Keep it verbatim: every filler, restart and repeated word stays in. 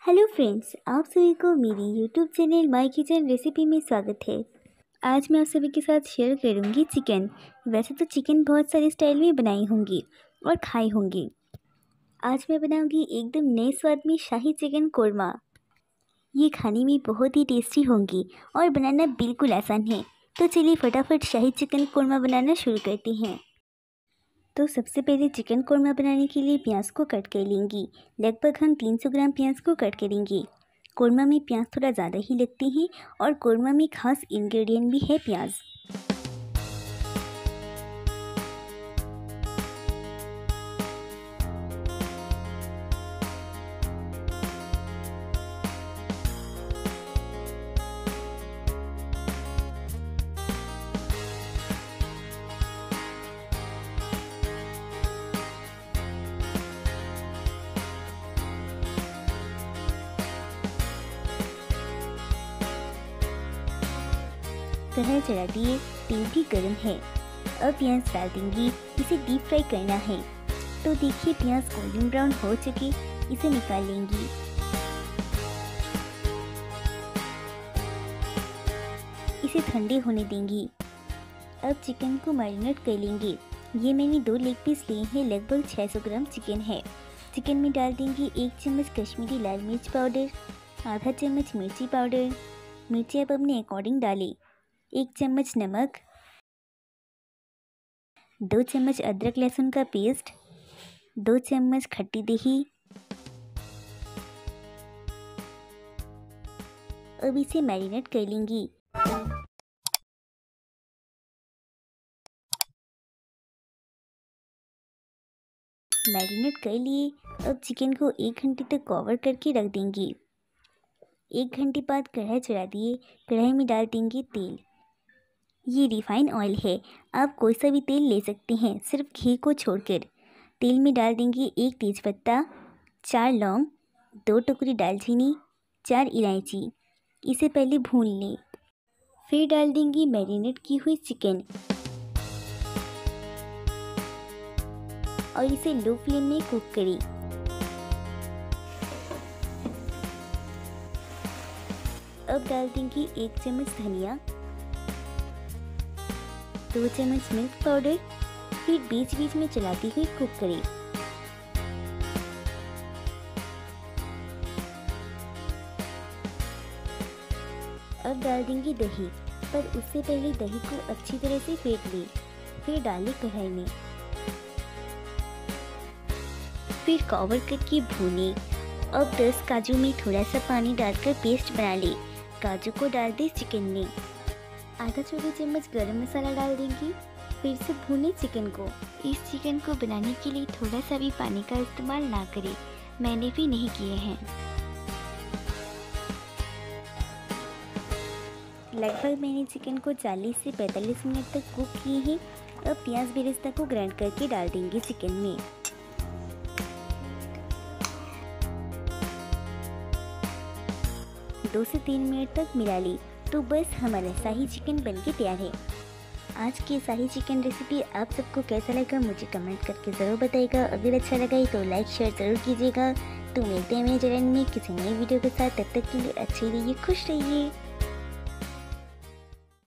Hello friends, आप सभी को मेरी YouTube channel my kitchen recipe में स्वागत है। आज मैं आप सभी के साथ शेयर करूंगी चिकन। वैसे तो चिकन बहुत सारे स्टाइल में बनाई होंगी और खाई होंगी। आज मैं बनाऊंगी एकदम नए स्वाद में शाही चिकन कोरमा। ये खाने में बहुत ही टेस्टी होंगी और बनाना बिल्कुल आसान है। तो चलिए फटाफट शाही चिकन कोरमा बनाना शुरू करते हैं। तो सबसे पहले चिकन कोरमा बनाने के लिए प्याज को कट कर लेंगी। लगभग हम तीन सौ ग्राम प्याज को कट करेंगे। कोरमा में प्याज थोड़ा ज़्यादा ही लगते हैं और कोरमा में खास इंग्रेडिएंट भी है प्याज। कढ़ाई चढ़ा दिए, तेल भी गर्म है। अब प्याज डाल देंगी। इसे डीप फ्राई करना है। तो देखिए प्याज गोल्डन ब्राउन हो चुके, इसे निकाल लेंगी। इसे ठंडे होने देंगी। अब चिकन को मैरिनेट कर लेंगे। ये मैंने दो लेग पीस लिए हैं। लगभग छह सौ ग्राम चिकन है। चिकन में डाल देंगी एक चम्मच कश्मीरी लाल मिर्च पाउडर, आधा चम्मच मिर्ची पाउडर। मिर्ची आप अपने अकॉर्डिंग डालें। एक चम्मच नमक, दो चम्मच अदरक लहसुन का पेस्ट, दो चम्मच खट्टी दही। अब इसे मैरिनेट कर लेंगी। मैरिनेट कर लिए। अब चिकन को एक घंटे तक कवर करके रख देंगी। एक घंटे बाद कढ़ाई चढ़ा दिए। कढ़ाई में डाल देंगे तेल। ये रिफाइन ऑयल है, आप कोई सा भी तेल ले सकते हैं, सिर्फ घी को छोड़कर। तेल में डाल देंगे एक तेज़पत्ता, चार लौंग, दो टुकड़ी दालचीनी, चार इलायची। इसे पहले भून लें। फिर डाल देंगी मैरिनेट की हुई चिकन और इसे लो फ्लेम में कुक करें। अब डाल देंगी एक चम्मच धनिया, दो चम्मच मिल्क पाउडर। फिर बीच बीच में चलाती हुई कुक करें। अब डाल देंगे दही, पर उससे पहले दही को अच्छी तरह से फेंट लें। फिर डालें कढ़ाई में। फिर कवर करके भूनें। अब दस काजू में थोड़ा सा पानी डालकर पेस्ट बना लें। काजू को डाल दें चिकन में। आधा छोटी चम्मच गरम मसाला डाल देंगी। फिर से भूनें चिकन को। इस चिकन को बनाने के लिए थोड़ा सा भी पानी का इस्तेमाल ना करें, मैंने भी नहीं किए हैं। लगभग मैंने चिकन को चालीस से पैंतालीस मिनट तक कुक किए हैं। अब प्याज बेरेस्ता को ग्राइंड करके डाल देंगे चिकन में। दो से तीन मिनट तक मिला ली तो बस हमारा शाही चिकन बनके तैयार है। आज की शाही चिकन रेसिपी आप सबको कैसा लगा मुझे कमेंट करके ज़रूर बताइएगा। अगर अच्छा लगा तो लाइक शेयर ज़रूर कीजिएगा। तो मिलते हैं मेरे चैनल में किसी नई वीडियो के साथ। तब तक के लिए अच्छे रहिए, खुश रहिए।